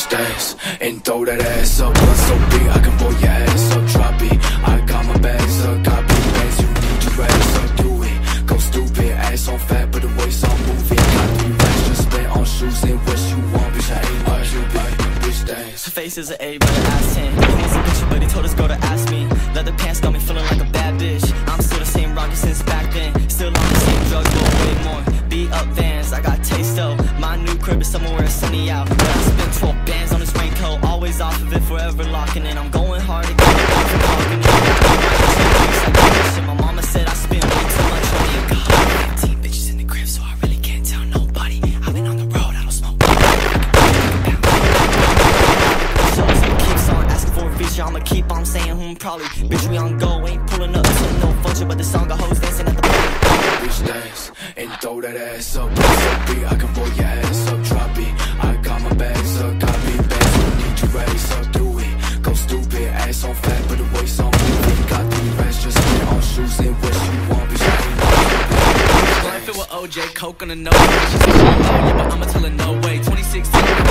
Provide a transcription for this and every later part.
bitch dance and throw that ass up. Blood so big I can blow your ass up. Drop it, I got my bags up. Got big bands, you need your ass up. Do it, go stupid, ass on fat but the waist on moving. Got 3 racks just spent on shoes and what you want, bitch I ain't like you, bitch dance. Her face is an 8 but an ass 10. He was a bitch but he told his girl to ask me. Leather pants got me feeling like a bad bitch. I'm still the same rocket since back then. Still on the same drugs but way more. Beat up Vans, I got taste though. My new crib is somewhere where it's sunny out. But I spent 12 bands on this raincoat. Always off of it, forever locking in. I'm going hard to get it back from talking. My mama said I spend way too much on me. 15 bitches in the crib so I really can't tell nobody. I've been on the road, I don't smoke. Keeps on asking for a feature, I'ma keep on saying probably. Bitch we on go, ain't pulling up to no function. But the song got hoes dancing at the party. Bitch dance and throw that ass up. Blood so big I can blow your ass up. Drop it, I got my bags up. Got big bands, you need your ass up. Do it, go stupid, ass on fat but the waist on moving. Got 3 racks just spent on shoes and what you want, bitch I ain't like. Life it with OJ, coke on the nose. She said she don't love you, but I'ma tell her no way. 2016,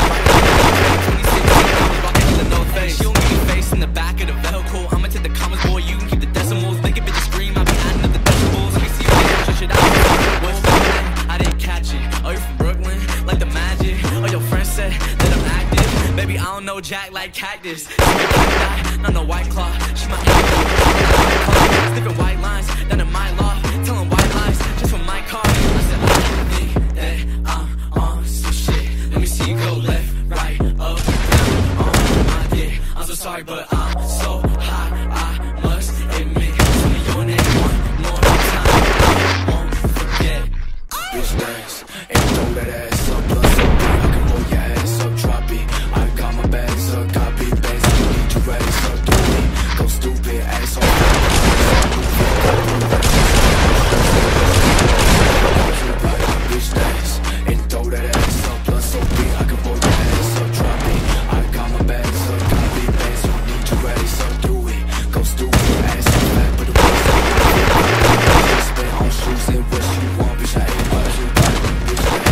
2016, no face. She don't give me face in the back of the vehicle. I'ma take the commas, boy, you can keep the decimals. Make a bitch scream, I be adding up the decibels. Let me see you dance, shit out. What's that? I didn't catch it. Oh, you from Brooklyn? Like the magic? Oh, your friend said that I'm active. Baby, I don't know Jack like cactus. Not no white claw. She my sniffing white lines down in my law. Telling white lies just for my car. I said, I think that I'm on some shit. Let me see you go left, right, up, down, on my dick. I'm so sorry, but I'm so high, I must admit. Tell me your name one more time, I won't forget. Bitch dance and throw that ass up. Blood so big I can blow your ass up. Drop it, I got my bags up. Got big bands, you need your ass up. Do it, go stupid, ass on fat. Bitch dance and throw that ass up. Blood so big I can blow your ass up. Drop it, I got my bags up. Got big bands, you need your ass up. Do it, go stupid, ass on fat but the waist on moving. Spent on shoes and what you want, bitch I ain't like you, bitch dance.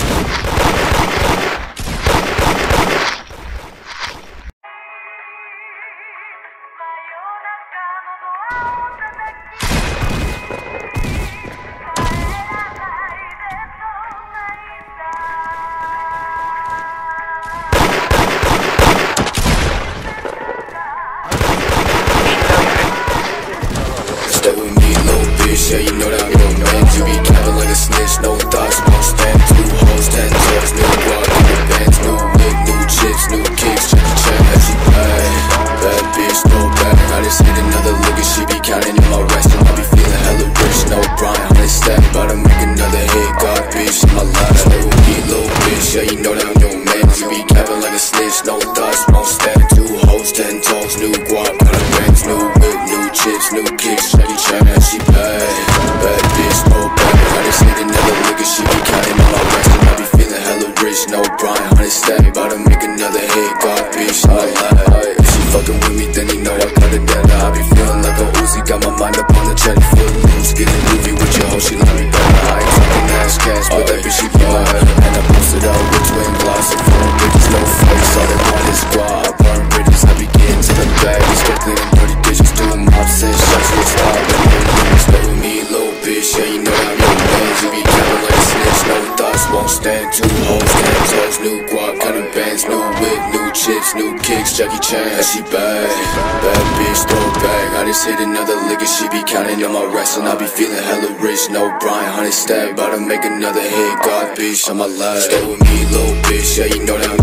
Stay with me, little bitch, yeah, you know that I'm your man. You be capping like a snitch, no thoughts, won't stand. 2 hoes, 10 toes, new guap, new bands, new wig, new chips, new kicks. Jackie Chan, as she bad, bad bitch, no bad. I just hit another lick and she be counting in my rest. And I be feeling hella rich, no Brian, 100 stack. About to make another hit, God bitch, in my life. Stay with me, little bitch, yeah, you know that I'm your man. You be capping like a snitch, no thoughts, won't stand. 2 hoes, 10 toes, new guap, new bands, new wig, new chips, new kicks. Jackie Chan, she bad, bad bitch, no bad. I just hit another lick and she be counting on my rest. And I be feeling hella rich, no Brian, 100 stack. About to make another hit, God bitch, in my life. If she fucking with me, then you know I got it better. I be feeling like a Uzi, got my mind up on the cheddar. Foot loose, get a movie with your hoe, she love me better. I ain't talking ass cash, but that bitch she bad. And I posted out with twin glass and 4 bitches, no face. All they want is squad, burn bridges. I be getting to the bag, strictly and dirty bitches, doing mob shit, shots with style. Stay with me, little bitch, yeah, you know I'm your man. You be counting like a snitch, no thoughts, won't stand. 2 hoes, 10 toes, new guap, cutting bands, new wig, new chips, new kicks. Jackie Chan, she bad, bad bitch, throw it back. I just hit another lick and she be counting on my rest. And I be feeling hella rich, no Brian, 100 stack. About to make another hit, God bitch, on my life. Stay with me, little bitch, yeah, you know that I'm